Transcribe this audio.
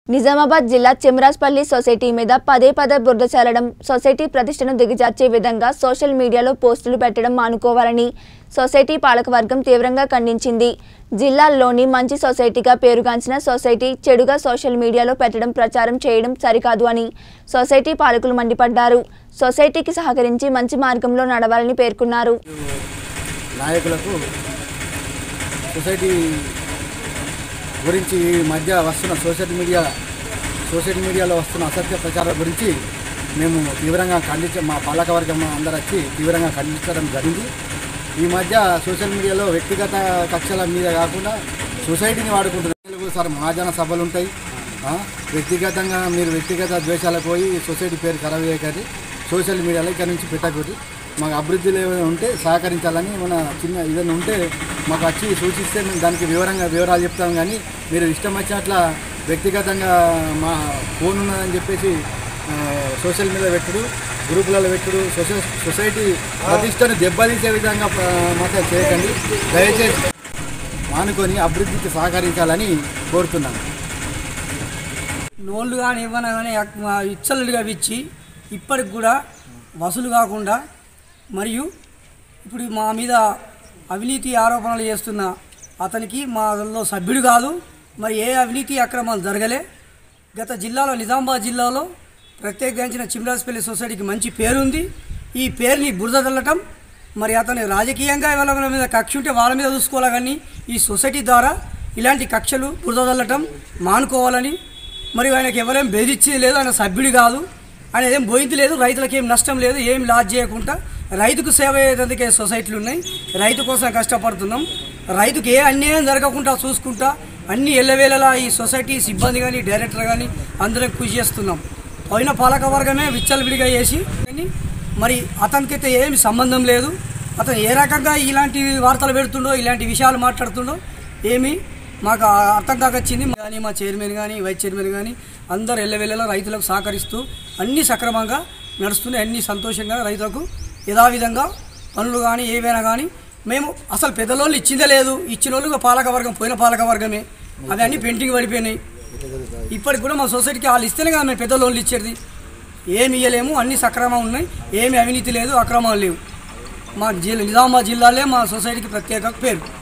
నిజామాబాద్ జిల్లా చెమరాజ్పల్లి సొసైటీ మీద పదే బురద చల్లడం, సొసైటీ ప్రతిష్టను దిగజార్చే విధంగా సోషల్ మీడియాలో పోస్టులు పెట్టడం మానుకోవాలని సొసైటీ పాలకవర్గం తీవ్రంగా ఖండించింది. జిల్లాలోని మంచి సొసైటీగా పేరుగాంచిన సొసైటీ చెడుగా సోషల్ మీడియాలో పెట్టడం, ప్రచారం చేయడం సరికాదు అని సొసైటీ పాలకులు మండిపడ్డారు. సొసైటీకి సహకరించి మంచి మార్గంలో నడవాలని పేర్కొన్నారు. నాయకులకు సొసైటీ గురించి ఈ మధ్య వస్తున్న సోషల్ మీడియాలో వస్తున్న అసత్య ప్రచారం గురించి మేము తీవ్రంగా మా పాలకవర్గం అందరూ వచ్చి తీవ్రంగా ఖండించడం జరిగింది. ఈ మధ్య సోషల్ మీడియాలో వ్యక్తిగత కక్షల మీద కాకుండా సొసైటీని వాడుకుంటున్నారు. సార్ మహాజన సభలు ఉంటాయి, వ్యక్తిగతంగా మీరు వ్యక్తిగత ద్వేషాలకు పోయి సొసైటీ పేరు ఖరాబ్ చేయకండి. సోషల్ మీడియాలో ఇక్కడ నుంచి పెట్టకూడదు. మాకు అభివృద్ధిలో ఉంటే సహకరించాలని మన చిన్న ఏదైనా ఉంటే మాకు వచ్చి సూచిస్తే మేము దానికి వివరాలు చెప్తాం. కానీ మీరు ఇష్టం వచ్చినట్లా వ్యక్తిగతంగా మా ఫోన్ ఉన్నదని చెప్పేసి సోషల్ మీడియా పెట్టుడు, గ్రూపులలో పెట్టుడు సొసైటీ ప్రతిష్టను దెబ్బతీసే విధంగా మాత్రం చేయకండి. దయచేసి మానుకొని అభివృద్ధికి సహకరించాలని కోరుతున్నాను. లోన్లు కానీ ఇవ్వనా కానీ ఇచ్చలుగా ఇచ్చి ఇప్పటికి కూడా వసూలు కాకుండా, మరియు ఇప్పుడు మా మీద అవినీతి ఆరోపణలు చేస్తున్న అతనికి మాలో సభ్యుడు కాదు. మరి ఏ అవినీతి అక్రమాలు జరగలే. గత జిల్లాలో నిజామాబాద్ జిల్లాలో ప్రత్యేకించిన చెమరాజ్పల్లి సొసైటీకి మంచి పేరుంది. ఈ పేరుని బురద చల్లటం, మరి అతను రాజకీయంగా వాళ్ళ మీద కక్ష ఉంటే వాళ్ళ మీద చూసుకోవాలి. కానీ ఈ సొసైటీ ద్వారా ఇలాంటి కక్షలు బురద చల్లటం మానుకోవాలని, మరియు ఆయనకి ఎవరేం బెదిరించేది లేదు, ఆయన సభ్యుడు కాదు, ఆయన ఏం పోయింది లేదు, రైతులకు ఏం నష్టం లేదు, ఏం లాస్ చేయకుండా రైతుకు సేవ అయ్యేందుకే సొసైటీలు ఉన్నాయి. రైతు కోసం కష్టపడుతున్నాం. రైతుకు ఏ అన్యాయం జరగకుండా చూసుకుంటా అన్ని ఎల్లవేళలా ఈ సొసైటీ సిబ్బంది కానీ డైరెక్టర్ కానీ అందరం కృషి చేస్తున్నాం. పోయిన పాలకవర్గమే విచ్చలవిడిగా చేసి, మరి అతనికైతే ఏమి సంబంధం లేదు. అతను ఏ రకంగా ఇలాంటి వార్తలు పెడుతుండో, ఇలాంటి విషయాలు మాట్లాడుతుండో ఏమి మాకు అర్థం కాకొచ్చింది. కానీ మా చైర్మన్ కానీ వైస్ చైర్మన్ కానీ అందరు ఎల్లవేళలా రైతులకు సహకరిస్తూ అన్నీ సక్రమంగా నడుస్తున్నాయి. అన్నీ సంతోషంగా రైతులకు యథావిధంగా పనులు కానీ ఏవైనా కానీ మేము అసలు పెద్దలోళ్ళు ఇచ్చిందే లేదు. ఇచ్చిన వాళ్ళు పాలకవర్గం పోయిన పాలకవర్గమే, అవి అన్నీ పెండింగ్ పడిపోయినాయి. ఇప్పటికి కూడా మా సొసైటీకి వాళ్ళు ఇస్తేనే కదా మేము పెద్ద లోన్లు ఇచ్చేది. ఏమి ఇవ్వలేము, అన్నీ సక్రమంగా ఉన్నాయి, ఏమి అవినీతి లేదు, అక్రమాలు లేవు. మా నిజామాబాద్ జిల్లాలో మా సొసైటీకి ప్రత్యేక పేరు.